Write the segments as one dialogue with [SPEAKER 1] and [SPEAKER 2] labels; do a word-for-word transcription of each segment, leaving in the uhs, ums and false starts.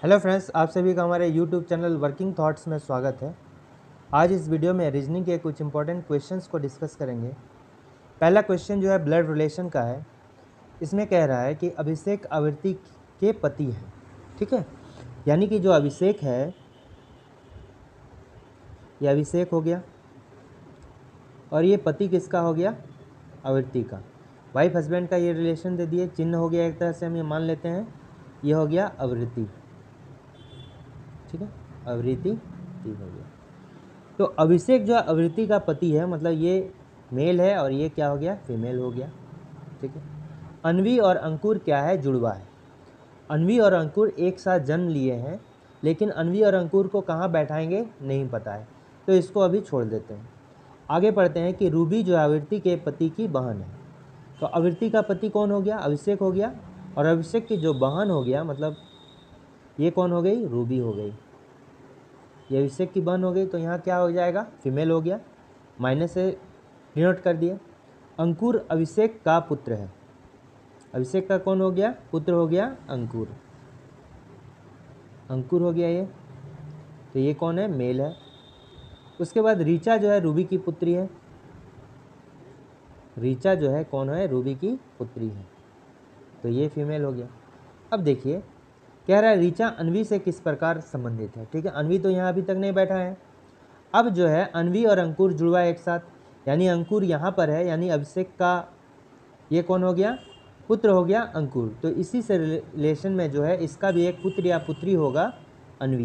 [SPEAKER 1] Hello friends, आप सभी का हमारे यूट्यूब चैनल वर्किंग थॉट्स में स्वागत है। आज इस वीडियो में रीजनिंग के कुछ इंपॉर्टेंट क्वेश्चंस को डिस्कस करेंगे। पहला क्वेश्चन जो है ब्लड रिलेशन का है। इसमें कह रहा है कि अभिषेक आवर्ती के पति हैं, ठीक है। यानी कि जो अभिषेक है ये अभिषेक हो गया और ये पति किसका हो गया, आवर्ती का। वाइफ हस्बैंड का ये रिलेशन दे दिए, चिन्ह हो गया, एक तरह से हम ये मान लेते हैं ये हो गया आवृत्ति, ठीक है, आवृत्ति हो गया। तो अभिषेक जो आवृत्ति का पति है, मतलब ये मेल है और ये क्या हो गया, फीमेल हो गया, ठीक है। अन्वी और अंकुर क्या है, जुड़वा है। अन्वी और अंकुर एक साथ जन्म लिए हैं, लेकिन अन्वी और अंकुर को कहाँ बैठाएंगे नहीं पता है, तो इसको अभी छोड़ देते हैं। आगे पढ़ते हैं कि रूबी जो आवृत्ति के पति की बहन है। तो आवृत्ति का पति कौन हो गया, अभिषेक हो गया, और अभिषेक की जो बहन हो गया, मतलब ये कौन हो गई, रूबी हो गई। ये अभिषेक की बहन हो गई, तो यहाँ क्या हो जाएगा, फीमेल हो गया, माइनस से डिनोट कर दिए। अंकुर अभिषेक का पुत्र है। अभिषेक का कौन हो गया, पुत्र हो गया अंकुर, अंकुर हो गया ये, तो ये कौन है, मेल है। उसके बाद रीचा जो है रूबी की पुत्री है। रीचा जो है कौन है, रूबी की पुत्री है, तो ये फीमेल हो गया। अब देखिए कह रहा है रीचा अन्वी से किस प्रकार संबंधित है, ठीक है। अन्वी तो यहाँ अभी तक नहीं बैठा है। अब जो है अन्वी और अंकुर जुड़वा एक साथ, यानी अंकुर यहाँ पर है, यानी अभिषेक का ये कौन हो गया, पुत्र हो गया अंकुर। तो इसी से रिलेशन में जो है इसका भी एक पुत्र या पुत्री होगा अन्वी,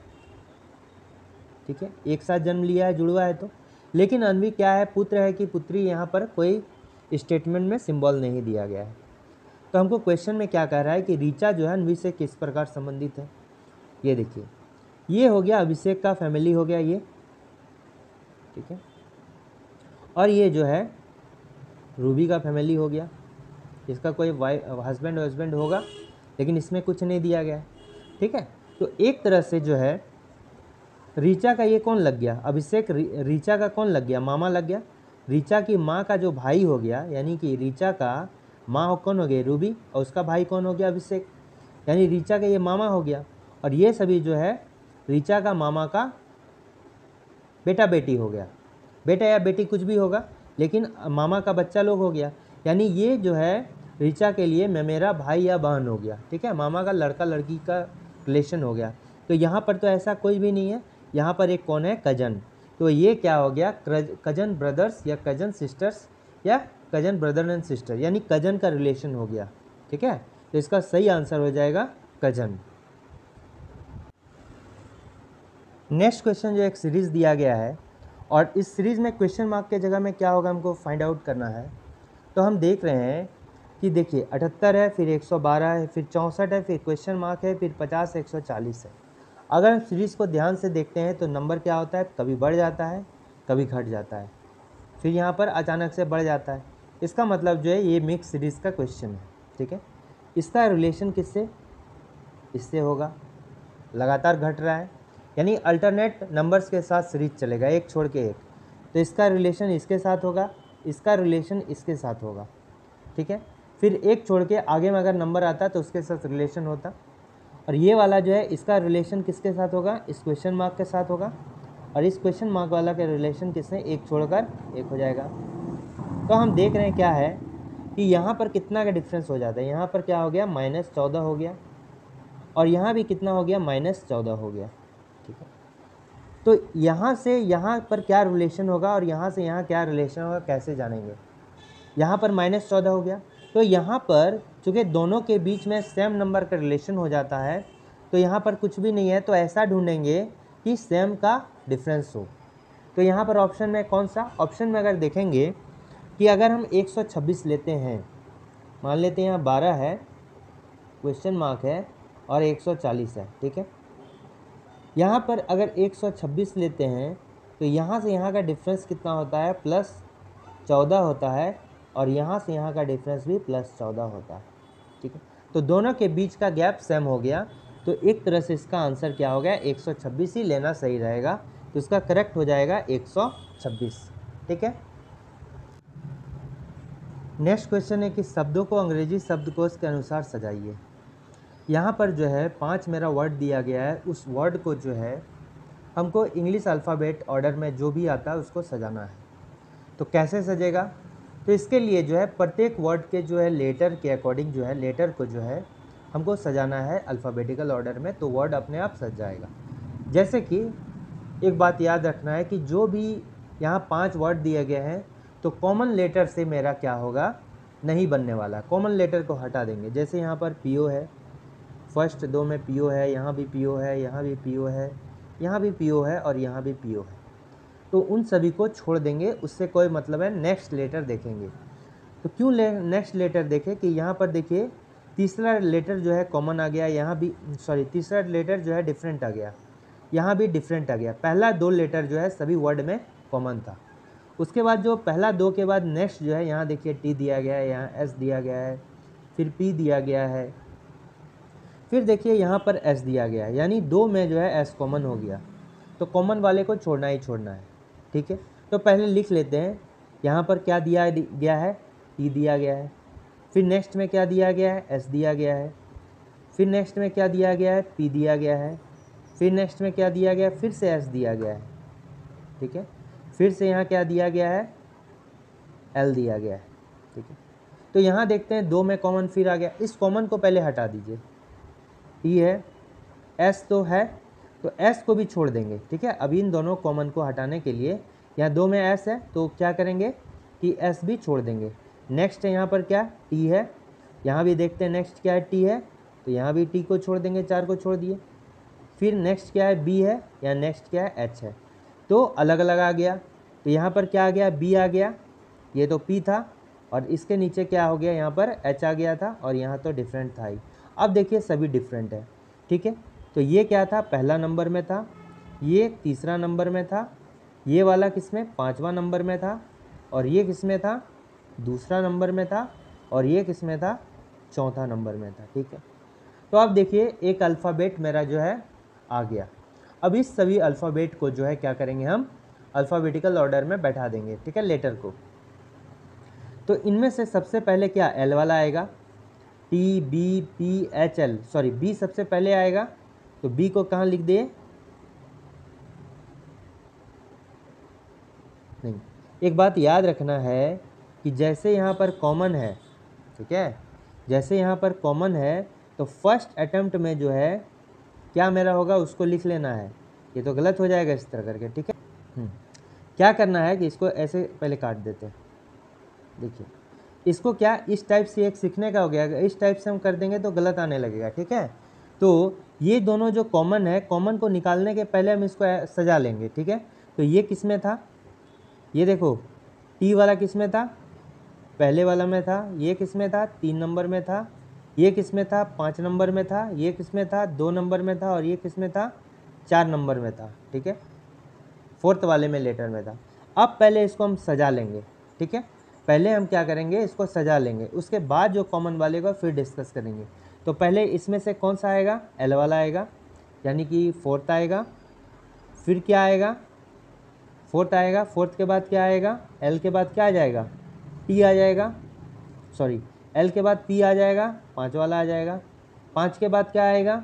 [SPEAKER 1] ठीक है। एक साथ जन्म लिया है, जुड़वा है तो। लेकिन अन्वी क्या है, पुत्र है कि पुत्री, यहाँ पर कोई स्टेटमेंट में सिंबल नहीं दिया गया है। तो हमको क्वेश्चन में क्या कह रहा है कि रीचा जो है अन्वी से किस प्रकार संबंधित है। ये देखिए, ये हो गया अभिषेक का फैमिली हो गया ये, ठीक है, और ये जो है रूबी का फैमिली हो गया। इसका कोई वाइफ हस्बैंड हस्बैंड होगा, लेकिन इसमें कुछ नहीं दिया गया है, ठीक है। तो एक तरह से जो है रीचा का ये कौन लग गया, अभिषेक री, रीचा का कौन लग गया, मामा लग गया। रीचा की माँ का जो भाई हो गया, यानी कि रीचा का माँ कौन हो गई, रूबी, और उसका भाई कौन हो गया, अभिषेक, यानी रीचा का ये मामा हो गया। और ये सभी जो है रीचा का मामा का बेटा बेटी हो गया, बेटा या बेटी कुछ भी होगा, लेकिन मामा का बच्चा लोग हो गया। यानी ये जो है रीचा के लिए मैं मेरा भाई या बहन हो गया, ठीक है, मामा का लड़का लड़की का रिलेशन हो गया। तो यहाँ पर तो ऐसा कोई भी नहीं है, यहाँ पर एक कौन है, कजन। तो ये क्या हो गया, कजन ब्रदर्स या कजन सिस्टर्स या कजन ब्रदर एंड सिस्टर, यानी कजन का रिलेशन हो गया, ठीक है। तो इसका सही आंसर हो जाएगा कजन। नेक्स्ट क्वेश्चन जो एक सीरीज़ दिया गया है, और इस सीरीज़ में क्वेश्चन मार्क के जगह में क्या होगा हमको फाइंड आउट करना है। तो हम देख रहे हैं कि देखिए अठहत्तर है, फिर एक सौ बारह है, फिर चौंसठ है, फिर क्वेश्चन मार्क है, फिर पचास, एक सौ चालीस है। अगर हम सीरीज़ को ध्यान से देखते हैं तो नंबर क्या होता है, कभी बढ़ जाता है, कभी घट जाता है, फिर यहाँ पर अचानक से बढ़ जाता है। इसका मतलब जो है ये मिक्स सीरीज़ का क्वेश्चन है, ठीक है। इसका रिलेशन किससे, इससे होगा, लगातार घट रहा है, यानी अल्टरनेट नंबर्स के साथ सीरीज चलेगा, एक छोड़ के एक। तो इसका रिलेशन इसके साथ होगा, इसका रिलेशन इसके साथ होगा, ठीक है। फिर एक छोड़ के आगे में अगर नंबर आता तो उसके साथ रिलेशन होता, और ये वाला जो है इसका रिलेशन किसके साथ होगा, इस क्वेश्चन मार्क के साथ होगा, और इस क्वेश्चन मार्क वाला के रिलेशन किससे, एक छोड़कर एक हो जाएगा। तो हम देख रहे हैं क्या है कि यहाँ पर कितना का डिफरेंस हो जाता है, यहाँ पर क्या हो गया, माइनस चौदह हो गया, और यहाँ भी कितना हो गया, माइनस चौदह हो गया, ठीक है। तो यहाँ से यहाँ पर क्या रिलेशन होगा और यहाँ से यहाँ क्या रिलेशन होगा, कैसे जानेंगे। यहाँ पर माइनस चौदह हो गया, तो यहाँ पर चूँकि दोनों के बीच में सेम नंबर का रिलेशन हो जाता है, तो यहाँ पर कुछ भी नहीं है, तो ऐसा ढूंढेंगे कि सेम का डिफरेंस हो। तो यहाँ पर ऑप्शन में कौन सा, ऑप्शन में अगर देखेंगे कि अगर हम एक सौ छब्बीस लेते हैं, मान लेते हैं यहाँ बारह है, क्वेश्चन मार्क है, और एक सौ चालीस है, ठीक है। यहाँ पर अगर एक सौ छब्बीस लेते हैं तो यहाँ से यहाँ का डिफरेंस कितना होता है, प्लस चौदह होता है, और यहाँ से यहाँ का डिफरेंस भी प्लस चौदह होता है, ठीक है। तो दोनों के बीच का गैप सेम हो गया, तो एक तरह से इसका आंसर क्या हो गया, एक सौ छब्बीस ही लेना सही रहेगा। तो इसका करेक्ट हो जाएगा एक सौ छब्बीस, ठीक है। नेक्स्ट क्वेश्चन है कि शब्दों को अंग्रेजी शब्दकोश के अनुसार सजाइए। यहाँ पर जो है पांच मेरा वर्ड दिया गया है, उस वर्ड को जो है हमको इंग्लिश अल्फ़ाबेट ऑर्डर में जो भी आता है उसको सजाना है। तो कैसे सजेगा? तो इसके लिए जो है प्रत्येक वर्ड के जो है लेटर के अकॉर्डिंग जो है लेटर को जो है हमको सजाना है अल्फ़ाबेटिकल ऑर्डर में, तो वर्ड अपने आप सज जाएगा। जैसे कि एक बात याद रखना है कि जो भी यहाँ पांच वर्ड दिए गए हैं तो कॉमन लेटर से मेरा क्या होगा, नहीं बनने वाला। कॉमन लेटर को हटा देंगे। जैसे यहाँ पर पी ओ है, फर्स्ट दो में पी ओ है, यहाँ भी पी ओ है, यहाँ भी पी ओ है, यहाँ भी पी ओ है और यहाँ भी पी ओ है, तो उन सभी को छोड़ देंगे, उससे कोई मतलब है। नेक्स्ट लेटर देखेंगे। तो क्यों ले नेक्स्ट लेटर देखें कि यहाँ पर देखिए तीसरा लेटर जो है कॉमन आ गया, यहाँ भी सॉरी तीसरा लेटर जो है डिफरेंट आ गया, यहाँ भी डिफरेंट आ गया। पहला दो लेटर जो है सभी वर्ड में कॉमन था। उसके बाद जो पहला दो के बाद नेक्स्ट जो है यहाँ देखिए टी दिया गया है, यहाँ एस दिया गया है, फिर पी दिया गया है, फिर देखिए यहाँ पर एस दिया गया है, यानी दो में जो है एस कॉमन हो गया, तो कॉमन वाले को छोड़ना ही छोड़ना है। ठीक है, तो पहले लिख लेते हैं। यहाँ पर क्या दिया गया है, टी दिया गया है, फिर नेक्स्ट में क्या दिया गया है, एस दिया गया है, फिर नेक्स्ट में क्या दिया गया है, पी दिया गया है, फिर नेक्स्ट में क्या दिया गया है, फिर से एस दिया गया है। ठीक है, फिर से यहाँ क्या दिया गया है, एल दिया गया है। ठीक है, तो यहाँ देखते हैं दो में कॉमन फिर आ गया, इस कॉमन को पहले हटा दीजिए। टी है, एस तो है, तो एस को भी छोड़ देंगे। ठीक है, अब इन दोनों कॉमन को हटाने के लिए यहाँ दो में एस है तो क्या करेंगे कि एस भी छोड़ देंगे। नेक्स्ट है यहाँ पर क्या, टी है, यहाँ भी देखते हैं नेक्स्ट क्या है, टी है, तो यहाँ भी टी को छोड़ देंगे, चार को छोड़ दिए। फिर नेक्स्ट क्या है, बी है, या नेक्स्ट क्या है, एच है, तो अलग अलग आ गया। तो यहाँ पर क्या आ गया, बी आ गया, ये तो पी था, और इसके नीचे क्या हो गया, यहाँ पर एच आ गया था, और यहाँ तो डिफरेंट था ही। अब देखिए सभी डिफरेंट है। ठीक है, तो ये क्या था, पहला नंबर में था, ये तीसरा नंबर में था, ये वाला किसमें, पाँचवा नंबर में था, और ये किसमें था, दूसरा नंबर में था, और ये किसमें था, चौथा नंबर में था। ठीक है, तो अब देखिए एक अल्फ़ाबेट मेरा जो है आ गया। अब इस सभी अल्फ़ाबेट को जो है क्या करेंगे, हम अल्फ़ाबेटिकल ऑर्डर में बैठा देंगे। ठीक है, लेटर को। तो इनमें से सबसे पहले क्या, एल वाला आएगा, T B P H L, sorry B सबसे पहले आएगा, तो बी को कहाँ लिख दिए, नहीं, एक बात याद रखना है कि जैसे यहाँ पर कॉमन है, ठीक है, जैसे यहाँ पर कॉमन है तो फर्स्ट अटेम्प्ट में जो है क्या मेरा होगा उसको लिख लेना है। ये तो गलत हो जाएगा इस तरह करके। ठीक है, क्या करना है कि इसको ऐसे पहले काट देते हैं। देखिए इसको क्या इस टाइप से एक सीखने का हो गया, इस टाइप से हम कर देंगे तो गलत आने लगेगा। ठीक है, तो ये दोनों जो कॉमन है, कॉमन को निकालने के पहले हम इसको सजा लेंगे। ठीक है, तो ये किस में था, ये देखो टी वाला किस में था, पहले वाला में था, ये किस में था, तीन नंबर में था, ये किस में था, पाँच नंबर में था, ये किस में था, दो नंबर में था, और ये किस में था, चार नंबर में था। ठीक है, फोर्थ वाले में लेटर में था। अब पहले इसको हम सजा लेंगे। ठीक है, पहले हम क्या करेंगे, इसको सजा लेंगे, उसके बाद जो कॉमन वाले को फिर डिस्कस करेंगे। तो पहले इसमें से कौन सा आएगा, एल वाला आएगा, यानी कि फोर्थ आएगा। फिर क्या आएगा, फोर्थ आएगा, फोर्थ के बाद क्या आएगा, एल के बाद क्या आ जाएगा, टी आ जाएगा, सॉरी एल के बाद पी आ जाएगा, पाँच वाला आ जाएगा। पाँच के बाद क्या आएगा,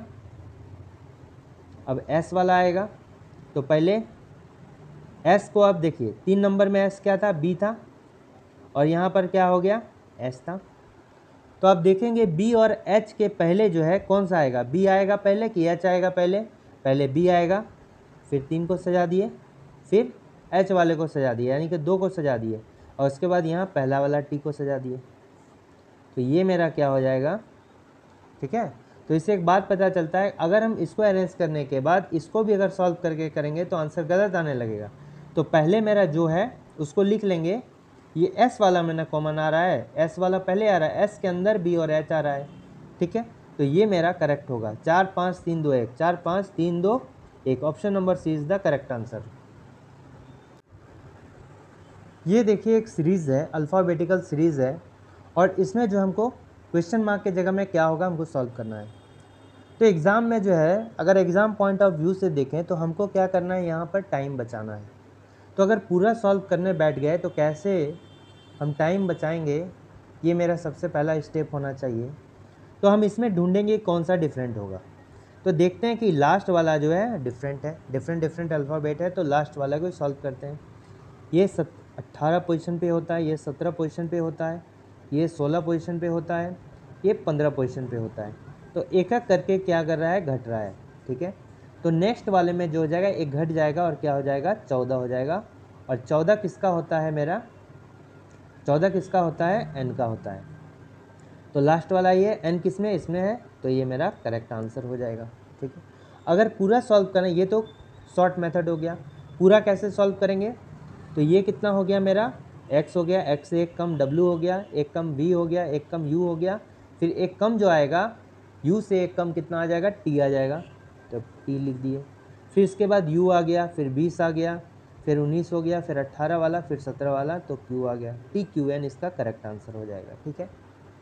[SPEAKER 1] अब एस वाला आएगा। तो पहले एस को, अब देखिए तीन नंबर में एस क्या था, बी था, और यहाँ पर क्या हो गया, एस था। तो अब देखेंगे बी और एच के पहले जो है कौन सा आएगा, बी आएगा पहले कि एच आएगा पहले, पहले बी आएगा, फिर तीन को सजा दिए, फिर एच वाले को सजा दिए, यानी कि दो को सजा दिए, और उसके बाद यहाँ पहला वाला टी को सजा दिए। तो ये मेरा क्या हो जाएगा। ठीक है, तो इससे एक बात पता चलता है, अगर हम इसको अरेंज करने के बाद इसको भी अगर सॉल्व करके करेंगे तो आंसर गलत आने लगेगा। तो पहले मेरा जो है उसको लिख लेंगे, ये एस वाला मेरा कॉमन आ रहा है, एस वाला पहले आ रहा है, एस के अंदर बी और एच आ रहा है। ठीक है, तो ये मेरा करेक्ट होगा, चार पाँच तीन दो एक, चार पाँच तीन दो एक, option number C is the correct answer. ये देखिए एक सीरीज़ है, अल्फ़ाबेटिकल सीरीज़ है, और इसमें जो हमको क्वेश्चन मार्क के जगह में क्या होगा हमको सॉल्व करना है। तो एग्ज़ाम में जो है, अगर एग्ज़ाम पॉइंट ऑफ व्यू से देखें तो हमको क्या करना है, यहाँ पर टाइम बचाना है। तो अगर पूरा सॉल्व करने बैठ गए तो कैसे हम टाइम बचाएंगे, ये मेरा सबसे पहला स्टेप होना चाहिए। तो हम इसमें ढूंढेंगे कौन सा डिफरेंट होगा। तो देखते हैं कि लास्ट वाला जो है डिफरेंट है, डिफरेंट डिफरेंट अल्फ़ाबेट है, तो लास्ट वाला को सॉल्व करते हैं। ये सत अट्ठारह पोजीशन पे होता है, ये सत्रह पोजीशन पे होता है, ये सोलह पोजीशन पे होता है, ये पंद्रह पोजीशन पे होता है। तो एक एक करके क्या कर रहा है, घट रहा है, ठीक है। तो नेक्स्ट वाले में जो हो जाएगा एक घट जाएगा और क्या हो जाएगा, चौदह हो जाएगा। और चौदह किसका होता है, मेरा चौदह किसका होता है, एन का होता है। तो लास्ट वाला ये एन किस में, इसमें है, तो ये मेरा करेक्ट आंसर हो जाएगा, ठीक है। अगर पूरा सॉल्व करें, ये तो शॉर्ट मेथड हो गया, पूरा कैसे सॉल्व करेंगे, तो ये कितना हो गया मेरा, x हो गया, x से एक कम w हो गया, एक कम b हो गया, एक कम u हो गया, फिर एक कम जो आएगा u से एक कम कितना आ जाएगा, t आ जाएगा, तो t लिख दिए। फिर इसके बाद u आ गया, फिर बीस आ गया, फिर उन्नीस हो गया, फिर अट्ठारह वाला, फिर सत्रह वाला, तो q आ गया, टी क्यू एन इसका करेक्ट आंसर हो जाएगा, ठीक है।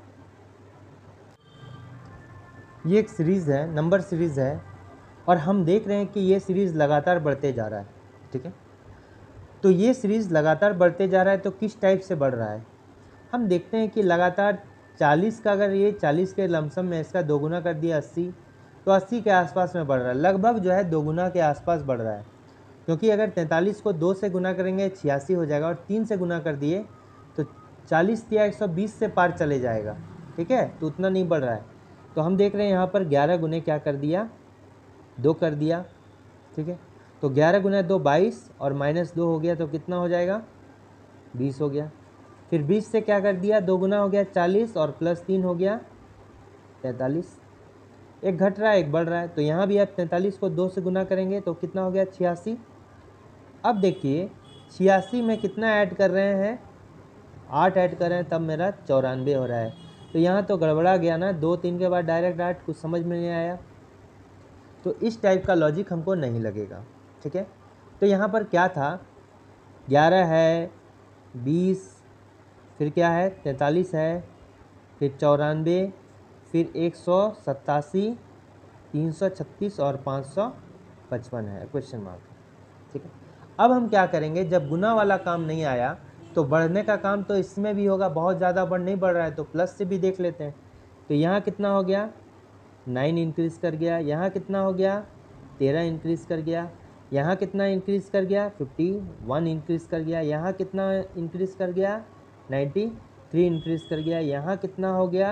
[SPEAKER 1] ये एक सीरीज़ है, नंबर सीरीज़ है, और हम देख रहे हैं कि ये सीरीज़ लगातार बढ़ते जा रहा है, ठीक है। तो ये सीरीज़ लगातार बढ़ते जा रहा है, तो किस टाइप से बढ़ रहा है, हम देखते हैं कि लगातार चालीस का, अगर ये चालीस के लमसम में इसका दोगुना कर दिया अस्सी, तो अस्सी के आसपास में बढ़ रहा है, लगभग जो है दोगुना के आसपास बढ़ रहा है। क्योंकि अगर तैंतालीस को दो से गुना करेंगे छियासी हो जाएगा, और तीन से गुना कर दिए तो चालीस या एक सौ बीस से पार चले जाएगा, ठीक है। तो उतना नहीं बढ़ रहा है। तो हम देख रहे हैं यहाँ पर ग्यारह गुने क्या कर दिया, दो कर दिया, ठीक है। तो ग्यारह गुना दो बाईस, और माइनस दो हो गया, तो कितना हो जाएगा, बीस हो गया। फिर बीस से क्या कर दिया, दो गुना हो गया चालीस, और प्लस तीन हो गया तैंतालीस। एक घट रहा है, एक बढ़ रहा है। तो यहाँ भी आप तैंतालीस को दो से गुना करेंगे तो कितना हो गया, छियासी। अब देखिए छियासी में कितना ऐड कर रहे हैं, आठ ऐड कर रहे हैं, तब मेरा चौरानवे हो रहा है। तो यहाँ तो गड़बड़ा गया ना, दो तीन के बाद डायरेक्ट आठ, कुछ समझ में नहीं आया। तो इस टाइप का लॉजिक हमको नहीं लगेगा, ठीक है। तो यहाँ पर क्या था, ग्यारह है, बीस, फिर क्या है तैंतालीस है, फिर चौरानवे, फिर एक सौ सत्तासी, तीन सौ छत्तीस और पाँच सौ पचपन है, क्वेश्चन मार्क, ठीक है। अब हम क्या करेंगे, जब गुना वाला काम नहीं आया तो बढ़ने का काम तो इसमें भी होगा, बहुत ज़्यादा बढ़ नहीं बढ़ रहा है तो प्लस से भी देख लेते हैं। तो यहाँ कितना हो गया, नाइन इंक्रीज़ कर गया, यहाँ कितना हो गया, तेरह इंक्रीज़ कर गया, यहाँ कितना इंक्रीज़ कर गया, फिफ्टी वन इंक्रीज़ कर गया, यहाँ कितना इंक्रीज़ कर गया, नाइन्टी थ्री इंक्रीज़ कर गया, यहाँ कितना हो गया,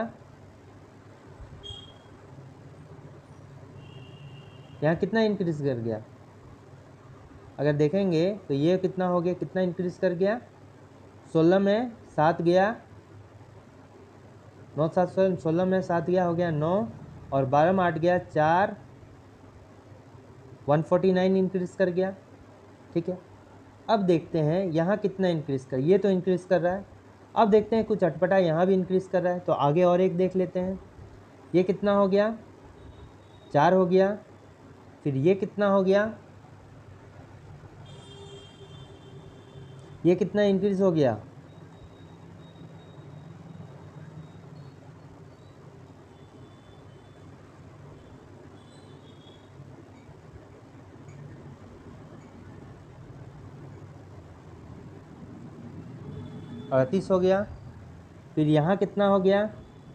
[SPEAKER 1] यहाँ कितना इंक्रीज़ कर गया, अगर देखेंगे तो ये कितना हो गया, कितना इंक्रीज़ कर गया, सोलह में सात गया, नौ सात सोलह, सोलह में सात गया, हो गया नौ, और बारह में आठ गया चार, वन फोर्टी नाइन इंक्रीज़ कर गया, ठीक है। अब देखते हैं यहाँ कितना इंक्रीज़ कर, ये तो इंक्रीज़ कर रहा है। अब देखते हैं कुछ अटपटा यहाँ भी इंक्रीज़ कर रहा है, तो आगे और एक देख लेते हैं। ये कितना हो गया, चार हो गया, फिर ये कितना हो गया, ये कितना इंक्रीज़ हो गया, अड़तीस हो गया, फिर यहाँ कितना हो गया,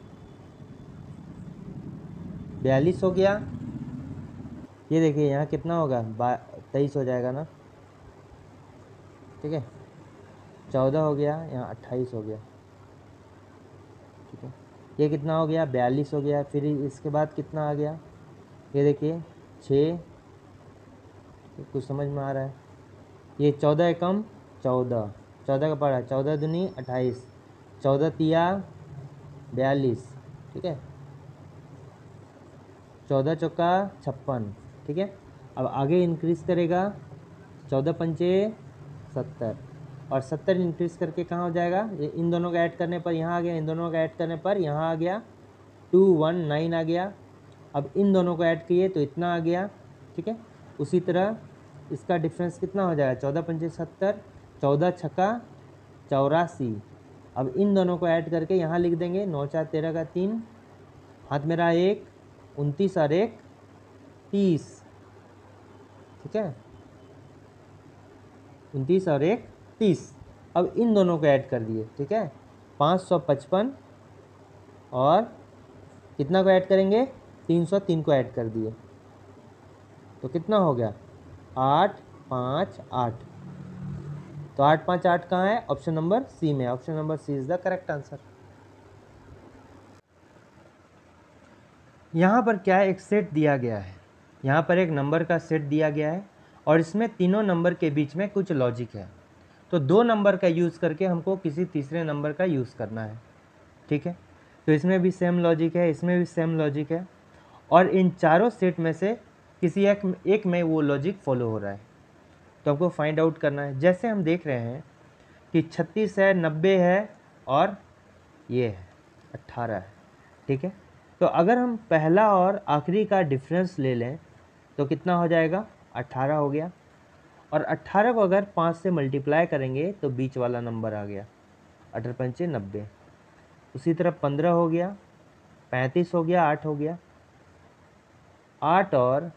[SPEAKER 1] बयालीस हो गया, ये देखिए यहाँ कितना होगा, बा तेईस हो जाएगा ना, ठीक है। चौदह हो गया, यहाँ अट्ठाईस हो गया, ठीक है। ये कितना हो गया, बयालीस हो गया, फिर इसके बाद कितना आ गया, ये देखिए छः, कुछ समझ में आ रहा है, ये चौदह एकम चौदह, चौदह का पड़ा, चौदह दूनी अट्ठाईस, चौदह तिया बयालीस, ठीक है, चौदह चौका छप्पन, ठीक है। अब आगे इंक्रीज़ करेगा, चौदह पंचे सत्तर, और सत्तर इंक्रीज़ करके कहाँ हो जाएगा, ये इन दोनों का ऐड करने पर यहाँ आ गया, इन दोनों का ऐड करने पर यहाँ आ गया, टू वन नाइन आ गया। अब इन दोनों को ऐड किए तो इतना आ गया, ठीक है। उसी तरह इसका डिफरेंस कितना हो जाएगा, चौदह पंचे सत्तर, चौदह छक्का चौरासी। अब इन दोनों को ऐड करके यहाँ लिख देंगे, नौ चार तेरह का तीन, हाथ में रहा एक, उनतीस और एक तीस, ठीक है, उनतीस और एक तीस। अब इन दोनों को ऐड कर दिए, ठीक है, पाँच सौ पचपन और कितना को ऐड करेंगे, तीन सौ तीन को ऐड कर दिए तो कितना हो गया, आठ पाँच आठ। तो आठ पाँच आठ कहाँ है, ऑप्शन नंबर सी में। Option number C is the correct answer. यहाँ पर क्या है, एक सेट दिया गया है, यहाँ पर एक नंबर का सेट दिया गया है और इसमें तीनों नंबर के बीच में कुछ लॉजिक है। तो दो नंबर का यूज़ करके हमको किसी तीसरे नंबर का यूज़ करना है, ठीक है। तो इसमें भी सेम लॉजिक है, इसमें भी सेम लॉजिक है और इन चारों सेट में से किसी एक एक में वो लॉजिक फॉलो हो रहा है। तो हमको फाइंड आउट करना है। जैसे हम देख रहे हैं कि छत्तीस है, नब्बे है और ये है अट्ठारह है, ठीक है। तो अगर हम पहला और आखिरी का डिफरेंस ले लें तो कितना हो जाएगा, अट्ठारह हो गया। और अट्ठारह को अगर पाँच से मल्टीप्लाई करेंगे तो बीच वाला नंबर आ गया, अठारह पंचे नब्बे। उसी तरह पंद्रह हो गया, पैंतीस हो गया, आठ हो गया। आठ और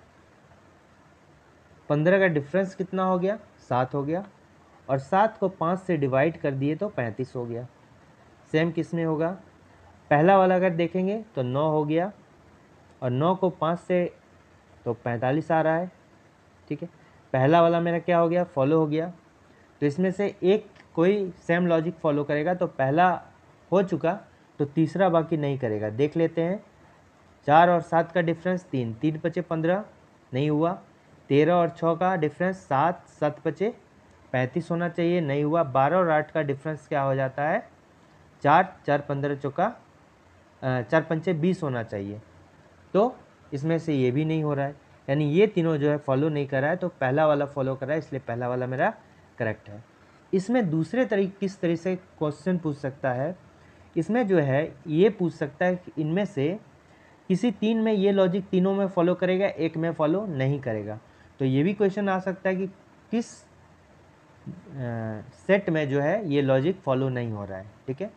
[SPEAKER 1] पंद्रह का डिफरेंस कितना हो गया, सात हो गया। और सात को पाँच से डिवाइड कर दिए तो पैंतीस हो गया। सेम किस में होगा, पहला वाला अगर देखेंगे तो नौ हो गया और नौ को पाँच से तो पैंतालीस आ रहा है, ठीक है। पहला वाला मेरा क्या हो गया, फॉलो हो गया। तो इसमें से एक कोई सेम लॉजिक फॉलो करेगा तो पहला हो चुका तो तीसरा बाकी नहीं करेगा। देख लेते हैं, चार और सात का डिफरेंस तीन, तीन पचे पंद्रह नहीं हुआ। तेरह और छः का डिफरेंस सात, सात पचे पैंतीस होना चाहिए, नहीं हुआ। बारह और आठ का डिफरेंस क्या हो जाता है, चार, चार पंद्रह चौका चार पंचे बीस होना चाहिए। तो इसमें से ये भी नहीं हो रहा है, यानी ये तीनों जो है फॉलो नहीं कर रहा है। तो पहला वाला फॉलो कर रहा है, इसलिए पहला वाला मेरा करेक्ट है। इसमें दूसरे तरीके किस तरह से क्वेश्चन पूछ सकता है, इसमें जो है ये पूछ सकता है कि इनमें से किसी तीन में ये लॉजिक तीनों में फॉलो करेगा, एक में फॉलो नहीं करेगा। तो ये भी क्वेश्चन आ सकता है कि किस सेट में जो है ये लॉजिक फॉलो नहीं हो रहा है, ठीक है।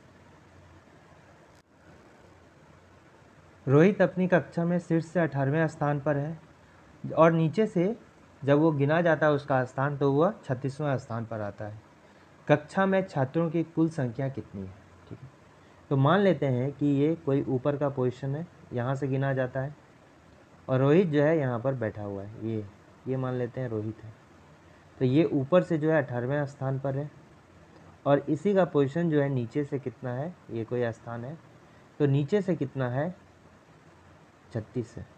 [SPEAKER 1] रोहित अपनी कक्षा में शीर्ष से अठारहवें स्थान पर है और नीचे से जब वो गिना जाता है उसका स्थान तो वह छत्तीसवें स्थान पर आता है। कक्षा में छात्रों की कुल संख्या कितनी है, ठीक है। तो मान लेते हैं कि ये कोई ऊपर का पोजीशन है, यहाँ से गिना जाता है और रोहित जो है यहाँ पर बैठा हुआ है, ये ये मान लेते हैं रोहित है। तो ये ऊपर से जो है अठारहवें स्थान पर है और इसी का पोजीशन जो है नीचे से कितना है, ये कोई स्थान है तो नीचे से कितना है, छत्तीस है।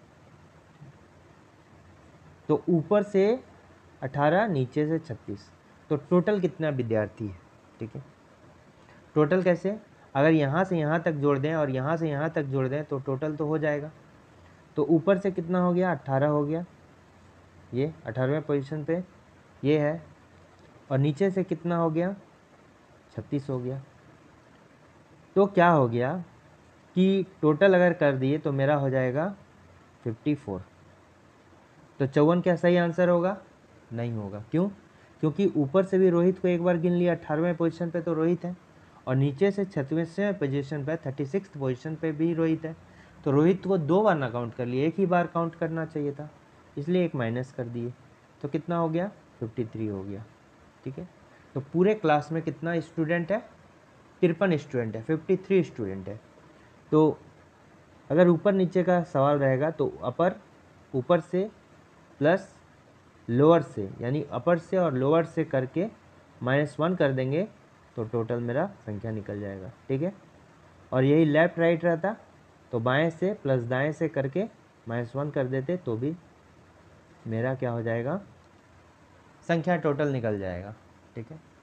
[SPEAKER 1] तो ऊपर से अठारह, नीचे से छत्तीस, तो टोटल कितना विद्यार्थी है, ठीक है। टोटल कैसे, अगर यहाँ से यहाँ तक जोड़ दें और यहाँ से यहाँ तक जोड़ दें तो टोटल तो हो जाएगा। तो ऊपर से कितना हो गया, अट्ठारह हो गया, ये अठारहवें पोजीशन पे ये है। और नीचे से कितना हो गया, छत्तीस हो गया। तो क्या हो गया कि टोटल अगर कर दिए तो मेरा हो जाएगा चौवन। तो चौवन क्या सही आंसर होगा, नहीं होगा। क्यों, क्योंकि ऊपर से भी रोहित को एक बार गिन लिया, अठारहवें पोजीशन पे तो रोहित है और नीचे से छत्तीसवें पोजीशन पे, थर्टी सिक्स पोजीशन पे भी रोहित है। तो रोहित को दो बार ना काउंट कर लिए, एक ही बार काउंट करना चाहिए था, इसलिए एक माइनस कर दिए। तो कितना हो गया, तिरेपन हो गया, ठीक है। तो पूरे क्लास में कितना स्टूडेंट है, तिरपन स्टूडेंट है, तिरेपन स्टूडेंट है। तो अगर ऊपर नीचे का सवाल रहेगा तो अपर ऊपर से प्लस लोअर से, यानी अपर से और लोअर से करके माइनस वन कर देंगे तो टोटल मेरा संख्या निकल जाएगा, ठीक है। और यही लेफ्ट राइट रहता तो बाएं से प्लस दाएं से करके माइनस वन कर देते तो भी मेरा क्या हो जाएगा, संख्या टोटल निकल जाएगा, ठीक है।